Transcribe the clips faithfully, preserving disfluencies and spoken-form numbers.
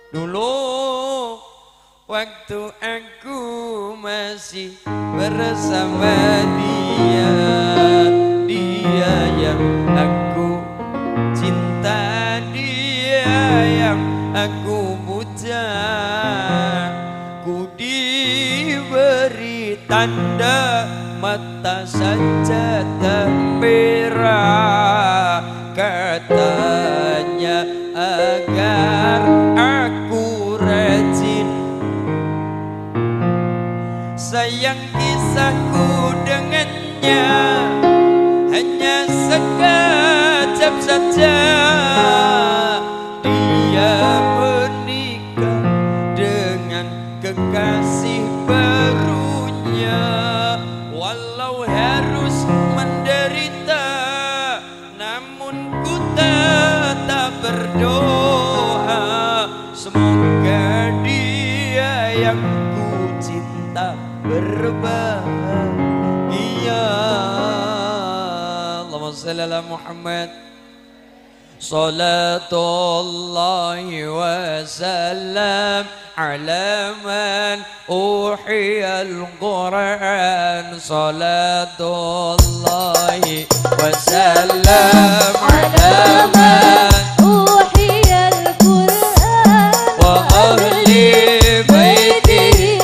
Dulu waktu aku masih bersama dia, dia yang aku cinta, dia yang aku puja. Ku diberi tanda mata saja tak merah, katanya agar aku rajin. Sayang kisahku dengannya hanya sekejap saja. Dia menikah dengan kekasih barunya. Walau harus menderita, namun ku tetap berdoa, semoga dia yang ku cinta berbahagia. Allahumma shalli ala Muhammad. Salatullahi wa salam ala man uhiyal Quran. Salatullahi wa salam ala man uhiyal Quran wa ahli baitihi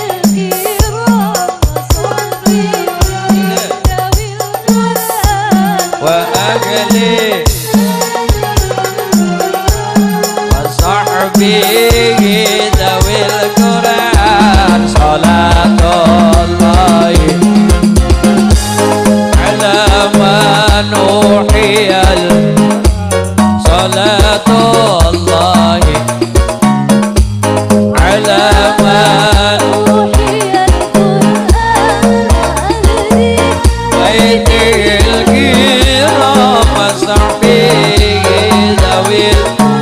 wa ahli sahbihi dawil Quran. Salatullahi ala man uhiyal, salatullahi ala man uhiyal baitil kiram wa sahbihi dawil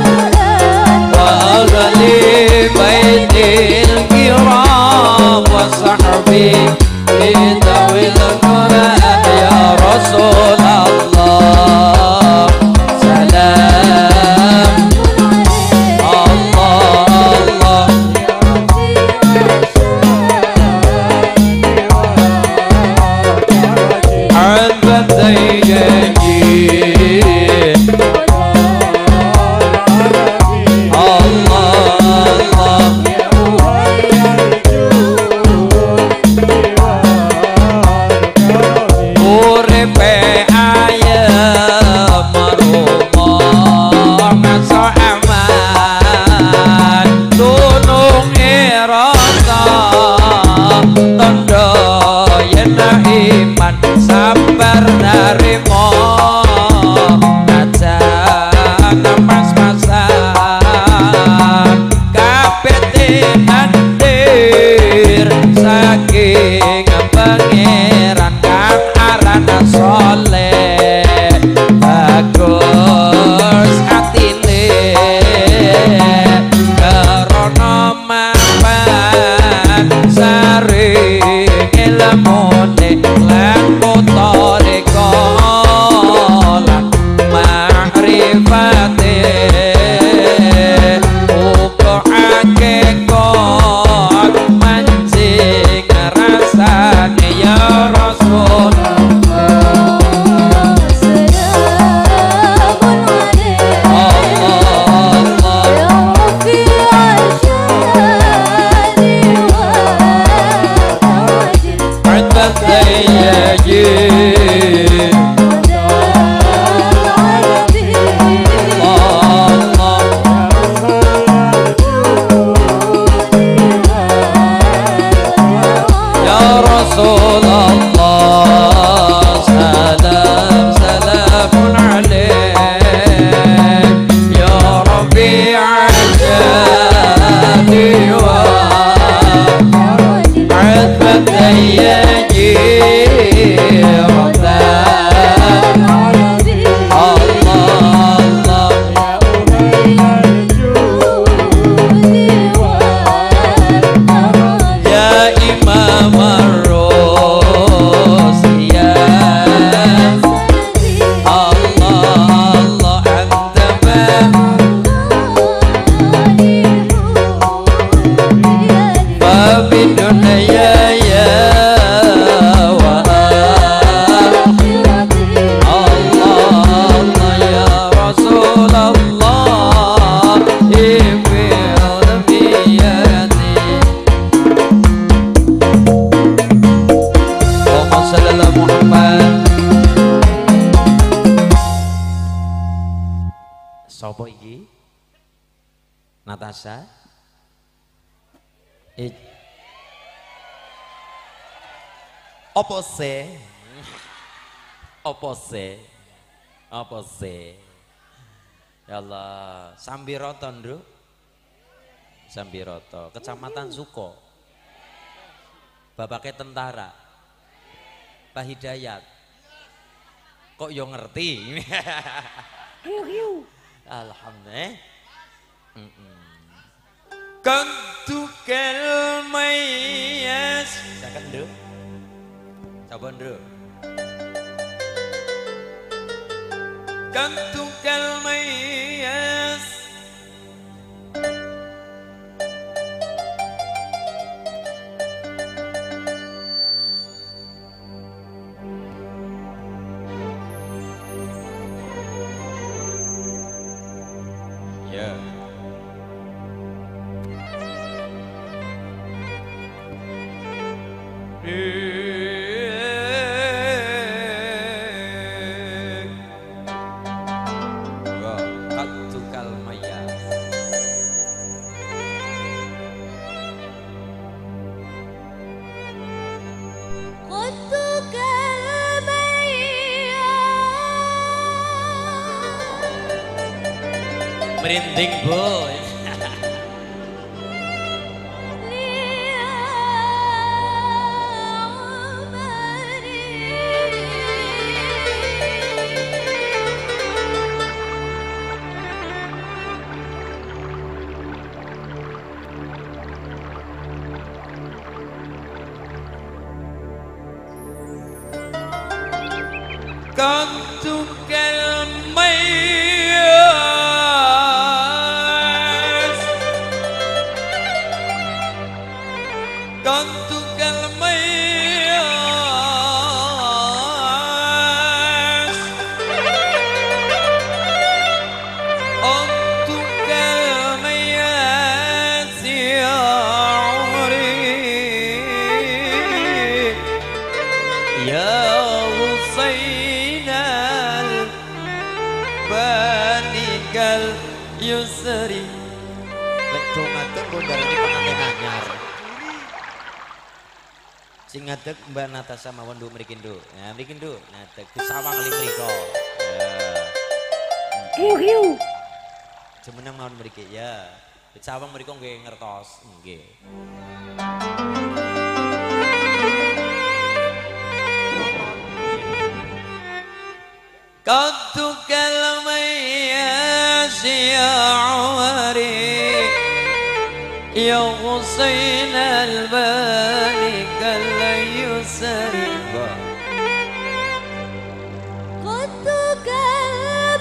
baitil kiram wa sahbihi dawil Quran. Ya Rasulullah salam Allah Allah. Sabar narimo aja pas-pasan kabeh hadir saking pangeran kang arana soleh. Bagus atine karono mapan saring ilmune lan kotone kolan makrifate uga akeh kok mancing rasane. Ya Rasul Natasha. Eh. Opo se? Opo se? Opo se? Ya Allah, Sambiroto Nduk. Sambiroto, Kecamatan Suko. Bapaknya tentara. Pak Hidayat. Kok yo ngerti? Alhamdulillah. Mm -mm. Kantukel mayas. Sakan Nduk. Coba Nduk. Kantukel mayas. Ya. Merinding boy. Kantukel mayas, kantukel mayas, kantukel mayas ya umri ya Banikal Yusri. Lek dongaken gondarane pengantin anyar. Sing ngadeg Mbak Natasha mawon nduk mriki nduk. Nah mriki nduk. Ngadeg Gus Sawang li mriko. Ya. Kiu kiu. Jemeneng mawon mriki ya. Gus Sawang mriko nggih ngertos nggih. Kantukel mayas ya umri ya Husain al-Bani kal yusri. Kantukel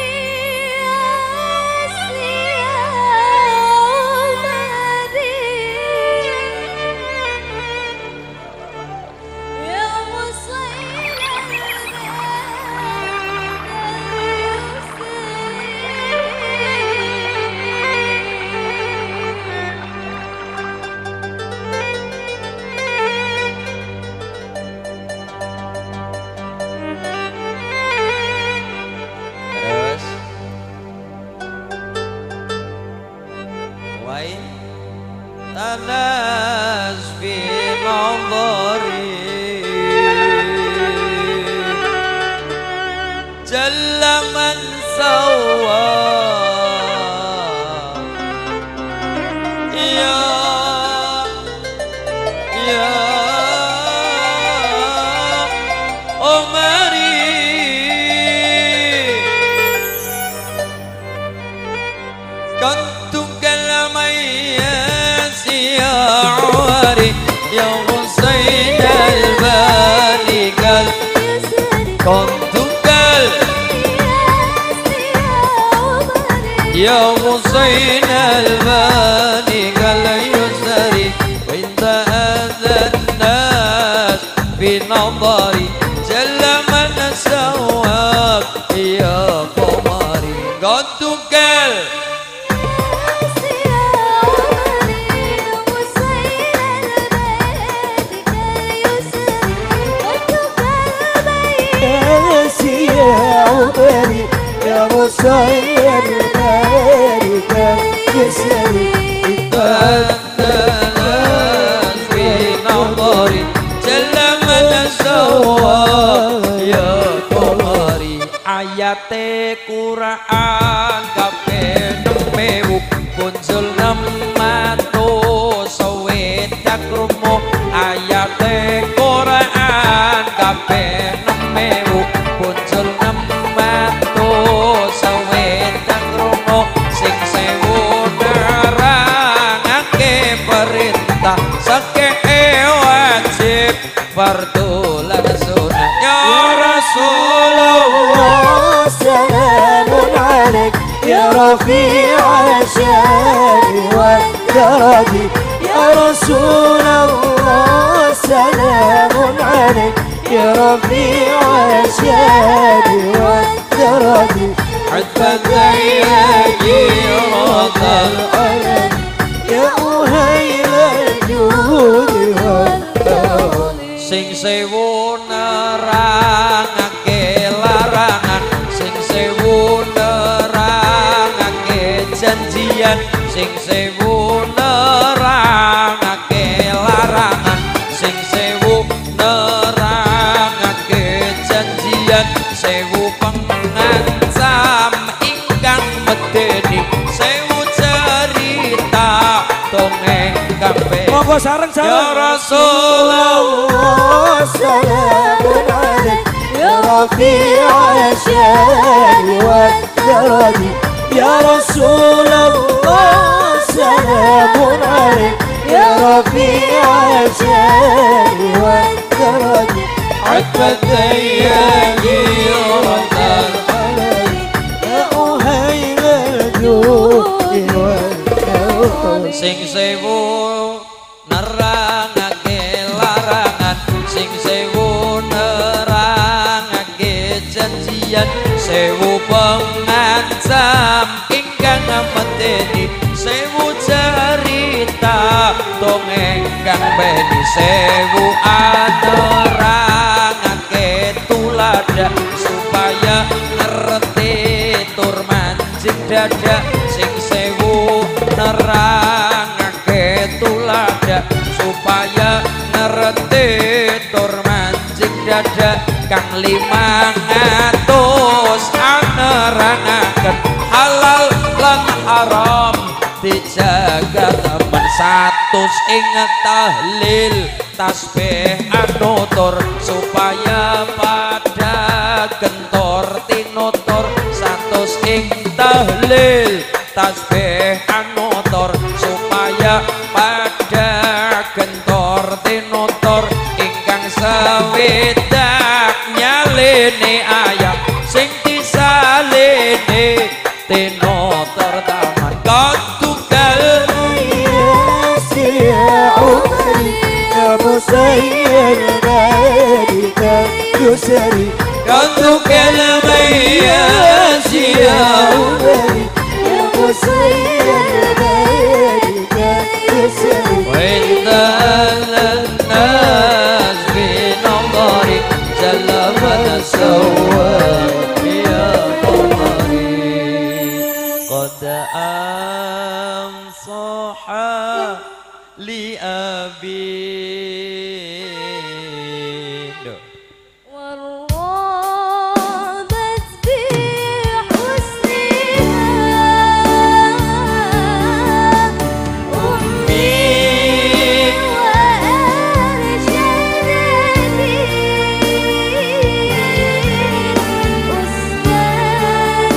mayas ya umri ya Husain Tanas fi nadhari jalla man sawa ya ya Umari kantukel mayas ya umri ya Husain al-Bani kal kantukel ya Husain al-Bani kal yusri wa inta adhan-nas fi nadhari jalla man sawab ya qamari. Kantukel يا Husain al-Bani kal yusri punjul nematu sewidak rumo ayate Quran kabeh nemewu punjul nematu sewidak rumo sing sewu nerangake perintah sekeke wajib fardu lan sunah ya Rasulullah salamun alaik ya rafi'a syari wa daradi ya Rasulullah salamun alaik ya rafi'a syari wa daradi عتبتي جيرة الألم يا أهيل الجود والكرم sing sewu nerangake larangan sing sewu nerangake janjian sing sewu nerangake larangan sing sewu nerangake janjian sewu pengancam ingkang medeni sewu cerita dongeng kabeh monggo sareng-sareng ya Rasulullah salamun alaik ya rafi'a syari wa daradi ya Rasulullah salamun alaik ya rafi'a syari wa daradi عتبتي جيرة الألم يا أهيل الجود والكرم sing sewu nerangake larangan sing sewu nerangake janjian sewu pengancam ingkang medeni sewu cerita dongeng kang beni sewu anerangake tulada supaya ngerti tur mancing dada sing sewu nerangake tulada supaya ngerti tur mancing dada kang limang atus anerangaken halal lan haram dijaga temen satus ing tahlil tasbih anutur supaya pada gentor tinutur satus ing tahlil tasbih anutur supaya pada gentor tinutur ingkang sewidak nyalene ayat sing disalene tinutur taman kotukal يا عمري يا مسير ذلك يسري kotukal mayas ya عمري يا مسير ذلك يسري وإنت الناس بنظري جلبت سواك يا قمري قد أنصح لأبي والرابت بحسنها أمي وأرشدني أستاذ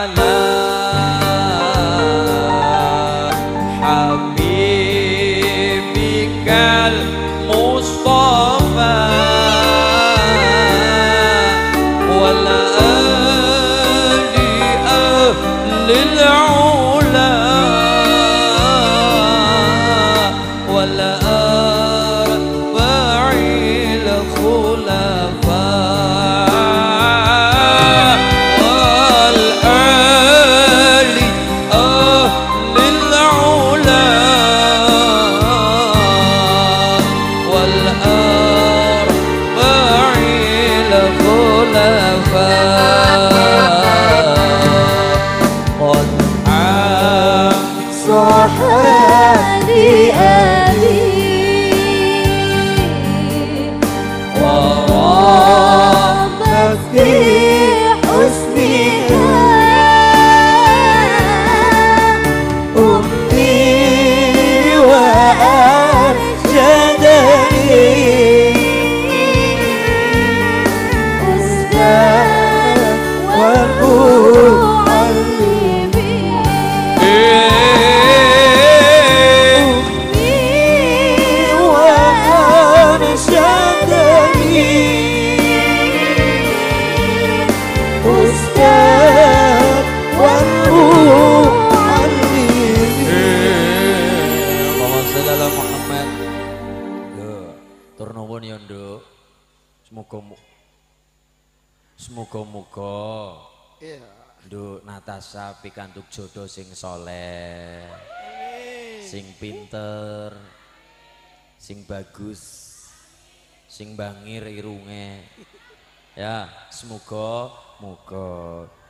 ala habibikal Mustafa wal ali ahlil ula wal arba'il khulafa wal ali ahlil ula wal arba'il khulafa صحابي أبي وربك في حسنها أمي وأرشدني أستاذ Turnuwun ya nduk. Semoga semoga-moga Iya. nduk Natasha pikantuk jodoh sing soleh, sing pinter, sing bagus, sing bangir irunge. Ya, semoga moga